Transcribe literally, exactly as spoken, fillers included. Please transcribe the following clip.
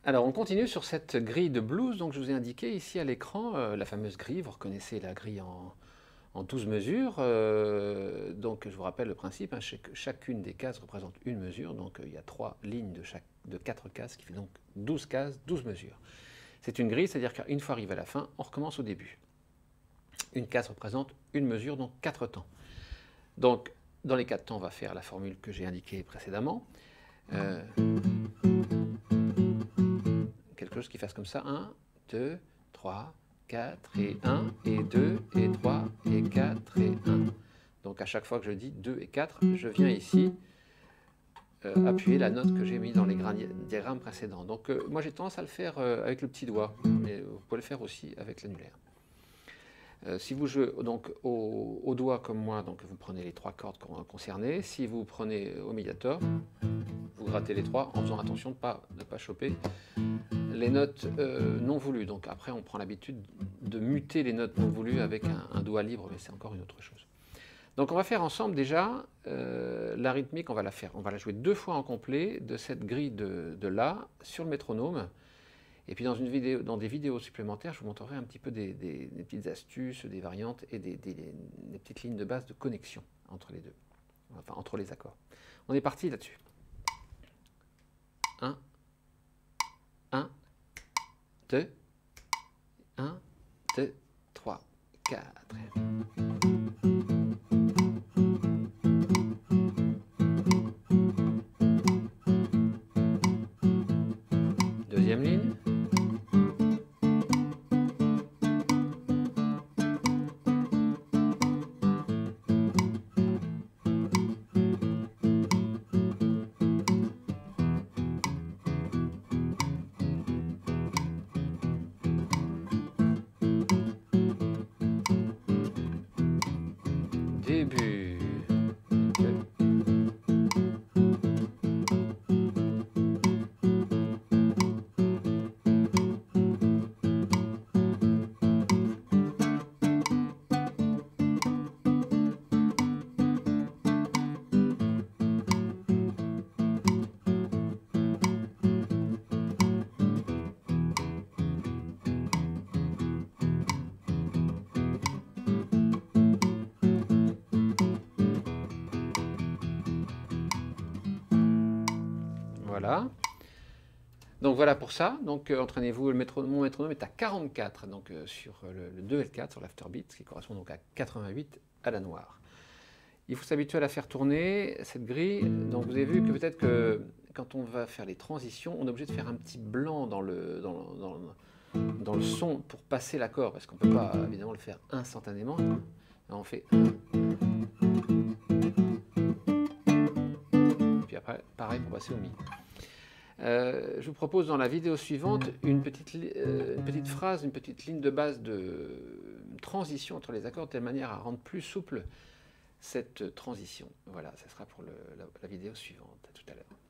Alors, on continue sur cette grille de blues. Donc, je vous ai indiqué ici à l'écran euh, la fameuse grille. Vous reconnaissez la grille en, en douze mesures. Euh, donc, je vous rappelle le principe. Hein, chaque, chacune des cases représente une mesure. Donc, euh, il y a trois lignes de, chaque, de quatre cases, qui fait donc douze cases, douze mesures. C'est une grille, c'est-à-dire qu'une fois arrivé à la fin, on recommence au début. Une case représente une mesure, donc quatre temps. Donc, dans les quatre temps, on va faire la formule que j'ai indiquée précédemment. Euh, quelque chose qui fasse comme ça, un, deux, trois, quatre, et un, et deux, et trois, et quatre, et un. Donc à chaque fois que je dis deux et quatre, je viens ici euh, appuyer la note que j'ai mise dans les diagrammes précédents. Donc euh, moi j'ai tendance à le faire euh, avec le petit doigt, mais vous pouvez le faire aussi avec l'annulaire. Euh, si vous jouez donc au, au doigt comme moi, donc vous prenez les trois cordes concernées. Si vous prenez au médiator, vous grattez les trois en faisant attention de ne pas, de pas choper les notes euh, non voulues. Donc après, on prend l'habitude de muter les notes non voulues avec un, un doigt libre, mais c'est encore une autre chose. Donc on va faire ensemble déjà euh, la rythmique, on va la faire, on va la jouer deux fois en complet de cette grille de, de La sur le métronome. Et puis dans, une vidéo, dans des vidéos supplémentaires, je vous montrerai un petit peu des, des, des petites astuces, des variantes et des, des, des petites lignes de base de connexion entre les deux, enfin entre les accords. On est parti là-dessus. un, un, deux, un, deux, trois, quatre. Deuxième ligne. Début. Voilà. Donc voilà pour ça. Donc euh, entraînez-vous. Mon métronome est à quarante-quatre, donc euh, sur le, le deux et le quatre sur l'afterbeat, ce qui correspond donc à quatre-vingt-huit à la noire. Il faut s'habituer à la faire tourner, cette grille. Donc vous avez vu que peut-être que quand on va faire les transitions, on est obligé de faire un petit blanc dans le, dans, dans, dans le son pour passer l'accord, parce qu'on ne peut pas évidemment le faire instantanément. On fait puis après, pareil pour passer au mi. Euh, je vous propose dans la vidéo suivante une petite, euh, une petite phrase, une petite ligne de base de transition entre les accords de telle manière à rendre plus souple cette transition. Voilà, ce sera pour le, la, la vidéo suivante. À tout à l'heure.